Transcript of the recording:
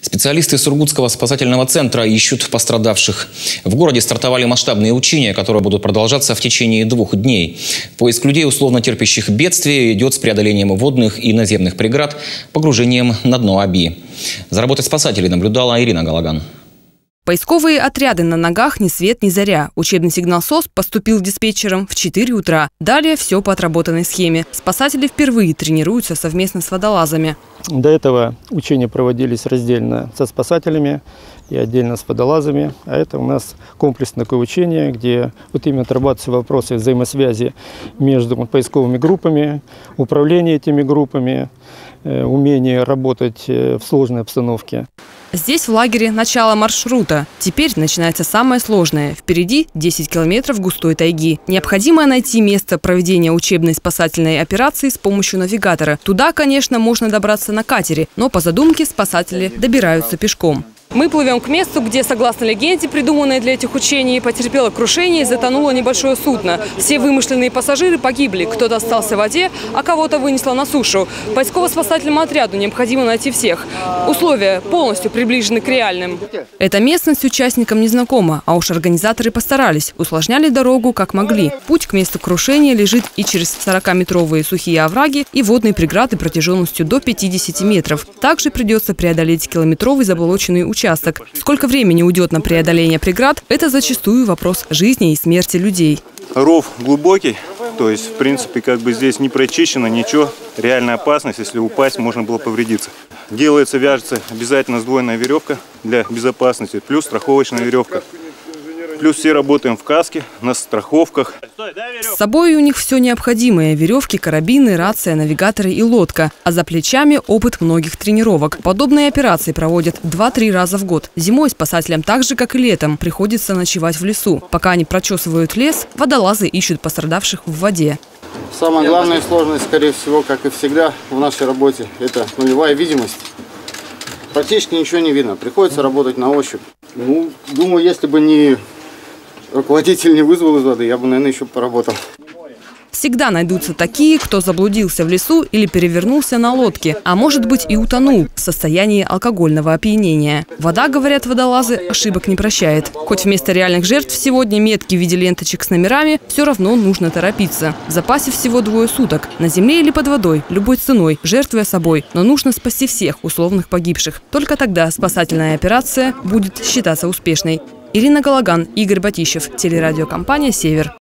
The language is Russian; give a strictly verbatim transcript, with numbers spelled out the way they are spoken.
Специалисты Сургутского спасательного центра ищут пострадавших. В городе стартовали масштабные учения, которые будут продолжаться в течение двух дней. Поиск людей, условно терпящих бедствия, идет с преодолением водных и наземных преград, погружением на дно Оби. За работой спасателей наблюдала Ирина Галаган. Поисковые отряды на ногах ни свет ни заря. Учебный сигнал СОС поступил диспетчером в четыре утра. Далее все по отработанной схеме. Спасатели впервые тренируются совместно с водолазами. До этого учения проводились раздельно со спасателями и отдельно с водолазами. А это у нас комплексное такое учение, где вот именно отрабатываются вопросы взаимосвязи между поисковыми группами, управление этими группами, умение работать в сложной обстановке. Здесь в лагере начало маршрута. Теперь начинается самое сложное. Впереди десять километров густой тайги. Необходимо найти место проведения учебной спасательной операции с помощью навигатора. Туда, конечно, можно добраться на катере, но по задумке спасатели добираются пешком. Мы плывем к месту, где, согласно легенде, придуманной для этих учений, потерпело крушение и затонуло небольшое судно. Все вымышленные пассажиры погибли. Кто-то остался в воде, а кого-то вынесло на сушу. Поисково-спасательному отряду необходимо найти всех. Условия полностью приближены к реальным. Эта местность участникам не знакома, а уж организаторы постарались. Усложняли дорогу как могли. Путь к месту крушения лежит и через сорокаметровые сухие овраги, и водные преграды протяженностью до пятидесяти метров. Также придется преодолеть километровый заболоченный участок. Участок. Сколько времени уйдет на преодоление преград – это зачастую вопрос жизни и смерти людей. Ров глубокий, то есть, в принципе, как бы здесь не прочищено ничего. Реальная опасность, если упасть, можно было повредиться. Делается, вяжется обязательно сдвоенная веревка для безопасности, плюс страховочная веревка. Плюс все работаем в каске, на страховках. С собой у них все необходимое – веревки, карабины, рация, навигаторы и лодка. А за плечами опыт многих тренировок. Подобные операции проводят два-три раза в год. Зимой спасателям так же, как и летом, приходится ночевать в лесу. Пока они прочесывают лес, водолазы ищут пострадавших в воде. Самая главная сложность, скорее всего, как и всегда в нашей работе, это нулевая видимость. Практически ничего не видно. Приходится работать на ощупь. Ну, думаю, если бы не руководитель не вызвал из воды, я бы, наверное, еще поработал. Всегда найдутся такие, кто заблудился в лесу или перевернулся на лодке, а может быть и утонул в состоянии алкогольного опьянения. Вода, говорят водолазы, ошибок не прощает. Хоть вместо реальных жертв сегодня метки в виде ленточек с номерами, все равно нужно торопиться. В запасе всего двое суток. На земле или под водой, любой ценой, жертвуя собой. Но нужно спасти всех условных погибших. Только тогда спасательная операция будет считаться успешной. Ирина Галаган, Игорь Батищев, телерадиокомпания «Север».